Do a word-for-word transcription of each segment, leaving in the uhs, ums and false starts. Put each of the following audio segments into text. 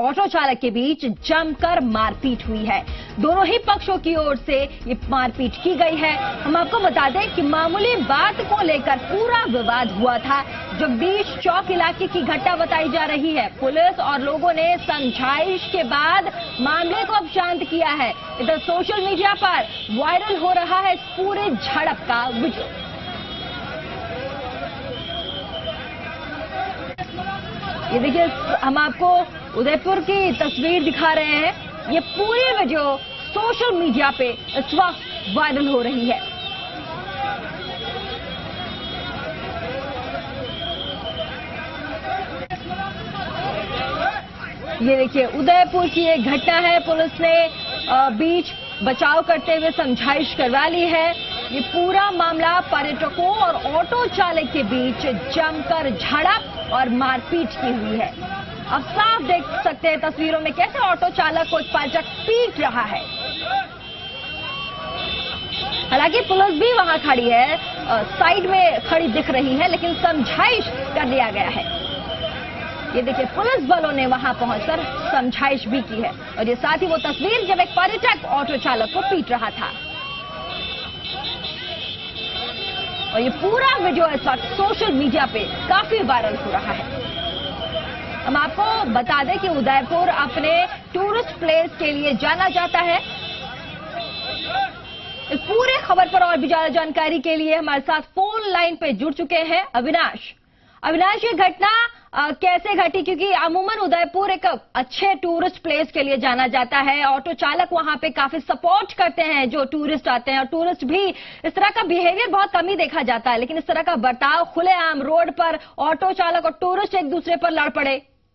Auto चालक के बीच जमकर मारपीट हुई है। दोनों ही पक्षों की ओर से ये मारपीट की गई है। हम आपको बता दें कि मामूली बात को लेकर पूरा विवाद हुआ था। जगदीश चौक इलाके की घटना बताई जा रही है। पुलिस और लोगों ने समझाइश के बाद मामले को अब शांत किया है। इधर सोशल मीडिया पर वायरल हो रहा है इस पूरे झड़प का वीडियो। ये देखिए, हम आपको उदयपुर की तस्वीर दिखा रहे हैं। ये पूरी वीडियो सोशल मीडिया पे इस वक्त वायरल हो रही है। ये देखिए, उदयपुर की एक घटना है। पुलिस ने बीच बचाव करते हुए समझाइश करवा ली है। ये पूरा मामला पर्यटकों और ऑटो चालक के बीच जमकर झड़प और मारपीट की हुई है। अब साफ देख सकते हैं तस्वीरों में कैसे ऑटो चालक को एक पर्यटक पीट रहा है। हालांकि पुलिस भी वहां खड़ी है, साइड में खड़ी दिख रही है, लेकिन समझाइश कर दिया गया है। ये देखिए, पुलिस बलों ने वहां पहुंचकर समझाइश भी की है। और ये साथ ही वो तस्वीर जब एक पर्यटक ऑटो चालक को पीट रहा था। और ये पूरा वीडियो इस वक्त सोशल मीडिया पे काफी वायरल हो रहा है। हम आपको बता दें कि उदयपुर अपने टूरिस्ट प्लेस के लिए जाना जाता है। इस पूरे खबर पर और भी ज्यादा जानकारी के लिए हमारे साथ फोन लाइन पे जुड़ चुके हैं अविनाश। अविनाश, ये घटना आ, कैसे घटी? क्योंकि अमूमन उदयपुर एक अच्छे टूरिस्ट प्लेस के लिए जाना जाता है। ऑटो चालक वहां पे काफी सपोर्ट करते हैं जो टूरिस्ट आते हैं, और टूरिस्ट भी इस तरह का बिहेवियर बहुत कम ही देखा जाता है। लेकिन इस तरह का बर्ताव खुलेआम रोड पर ऑटो चालक और टूरिस्ट एक दूसरे पर लड़ पड़े।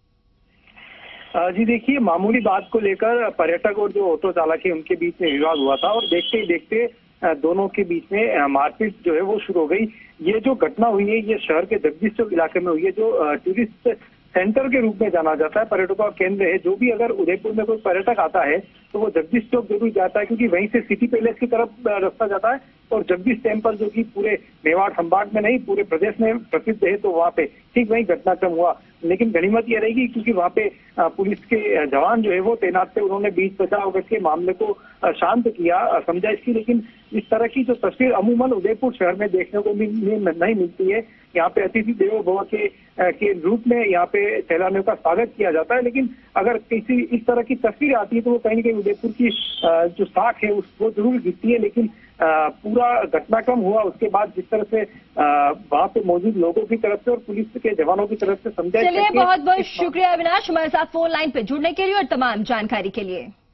जी देखिए, मामूली बात को लेकर पर्यटक और जो ऑटो चालक है उनके बीच में विवाद हुआ था, और देखते ही देखते दोनों के बीच में मारपीट जो है वो शुरू हो गई। ये जो घटना हुई है ये शहर के जगदीश चौक इलाके में हुई है, जो टूरिस्ट सेंटर के रूप में जाना जाता है, पर्यटकों का केंद्र है। जो भी अगर उदयपुर में कोई पर्यटक आता है तो वो जगदीश चौक जरूर जाता है, क्योंकि वहीं से सिटी पैलेस की तरफ रास्ता जाता है। और जगदीश टेम्पल जो कि पूरे मेवाड़ संभाग में नहीं पूरे प्रदेश में प्रसिद्ध है, तो वहाँ पे ठीक वही घटनाक्रम हुआ। लेकिन गनीमत ये रहेगी क्योंकि वहाँ पे पुलिस के जवान जो है वो तैनात थे, उन्होंने बीच बचाव करके मामले को शांत किया, समझाइश की। लेकिन इस तरह की जो तस्वीर अमूमन उदयपुर शहर में देखने को नहीं मिलती है। यहाँ पे अतिथि देवो भव के के रूप में यहाँ पे सैलानियों का स्वागत किया जाता है। लेकिन अगर किसी इस तरह की तस्वीर आती है तो वो कहीं ना कहीं उदयपुर की जो साख है उसको जरूर दिखती है। लेकिन पूरा घटनाक्रम हुआ उसके बाद जिस तरह से वहाँ पे मौजूद लोगों की तरफ से और पुलिस के जवानों की तरफ से समझाइश। चलिए, बहुत बहुत शुक्रिया अविनाश, हमारे साथ फोन लाइन पे जुड़ने के लिए और तमाम जानकारी के लिए।